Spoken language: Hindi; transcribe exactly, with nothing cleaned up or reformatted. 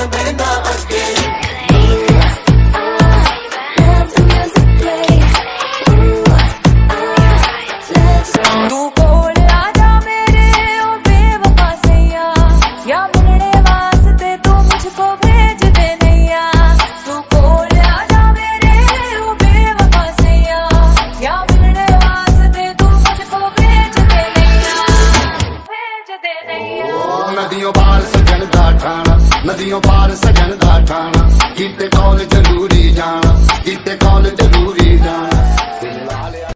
मिलना अगे। तू कोल आजा मेरे ओ बेवफा सैया, या मिलने वास्ते तू मुझको भेज दे नैया। तू कोल आजा मेरे ओ बेवफा सैया, या मिलने वास्ते तू मुझको भेज दे नैया, भेज दे नैया। नदियों पार सजन दा ठाणा, नदियों पार सजन दा ठाणा, किते कॉल जरूरी जाना, किते कॉल जरूरी जाना।